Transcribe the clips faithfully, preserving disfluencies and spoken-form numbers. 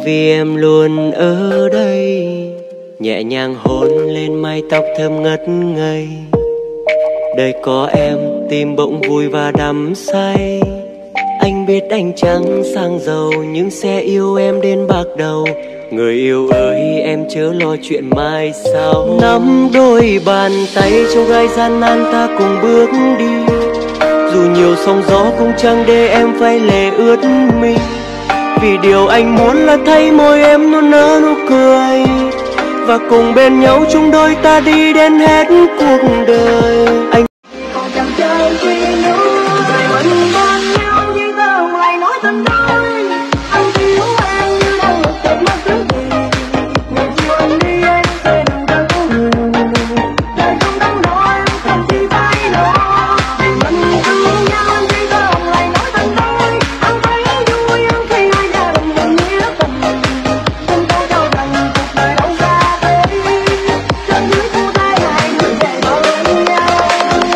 vì em luôn ở đây, nhẹ nhàng hôn lên mái tóc thơm ngất ngây. Đời có em tim bỗng vui và đắm say. Anh biết anh chẳng sang giàu nhưng sẽ yêu em đến bạc đầu. Người yêu ơi em chớ lo chuyện mai sau. Nắm đôi bàn tay trong gai gian nan ta cùng bước đi. Dù nhiều sóng gió cũng chẳng để em phải lệ ướt mi. Vì điều anh muốn là thấy môi em luôn nở nụ cười, và cùng bên nhau chung đôi ta đi đến hết cuộc đời. Anh còn chẳng chơi quy nữa, rồi mình bên nhau như tơ ngoài nói tình đôi. Anh yêu em như đang một giọt mắt trước gì. Ngày chiều anh đi em sẽ đừng đang có người. Đời không đáng nói không chỉ phải lo. Vì mình thương nhau như tơ ngoài nói tình đôi. Anh thấy vui hơn khi hai gia đình mình nghĩa tình. Tình tôi cho rằng cuộc đời đâu xa thế. Trên dưới cô tay hai người về bên nhau.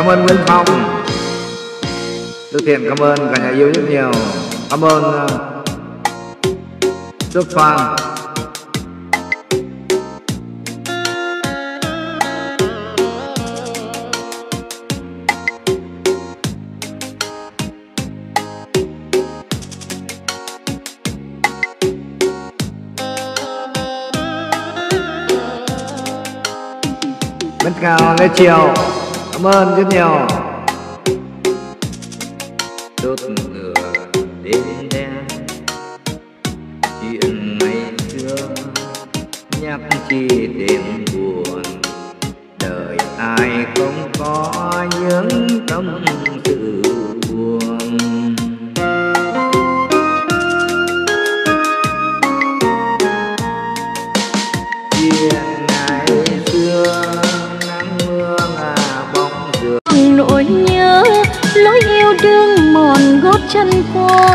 Cảm ơn Nguyễn Phong. Đức Thiện cảm ơn cả nhà yêu rất nhiều. Cảm ơn uh, Đức Phan. Bên cao Lê Triều cảm ơn rất nhiều. Đốt lửa đêm đen chuyện ngày xưa nhắc chi đêm buồn, đời ai không có những tâm sự buồn. Chuyện ngày xưa nỗi nhớ lối yêu đương mòn gót chân qua,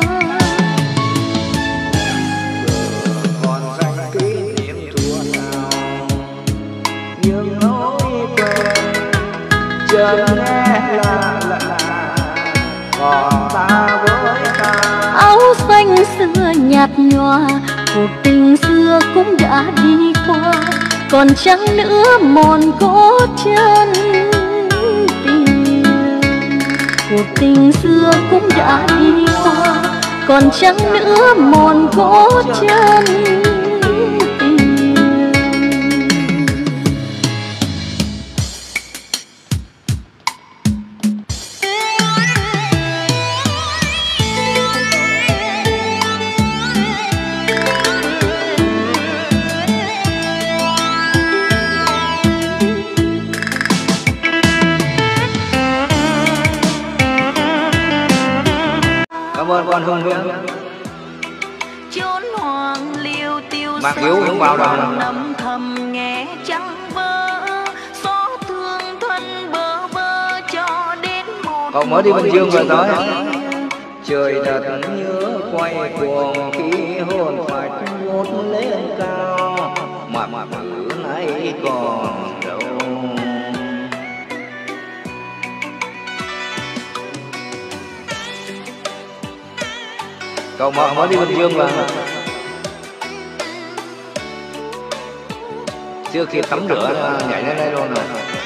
còn danh kỷ niệm thua nào nhưng nỗi quen chợt nghe là lạ, còn ta với ta áo xanh xưa nhạt nhòa, cuộc tình xưa cũng đã đi qua, còn chẳng nữa mòn gót chân. Cuộc tình xưa cũng đã đi qua, còn chẳng nữa mòn gót chân. Cảm ơn con Hương Hương. Chốn hoàng liêu tiêu Bác Hiếu không vào đâu. Nắm thầm nghe trăng vỡ, gió thương thân bơ vơ cho đến một. Cậu mới đi Bình Dương vừa tới. Trời thật nhớ quay cuồng khi hồn phải ngút lên cao, mà mà thứ này còn đâu. Cậu mới mới đi Bình Dương mà chưa kịp tắm rửa nhảy lên đây luôn rồi.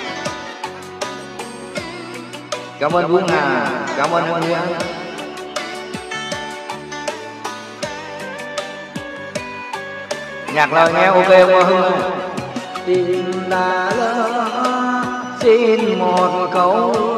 Cảm ơn Vũ Hà, cảm ơn Hương Nguyễn. Nhạc lời nghe ok không Hương? Tình đã lỡ xin một câu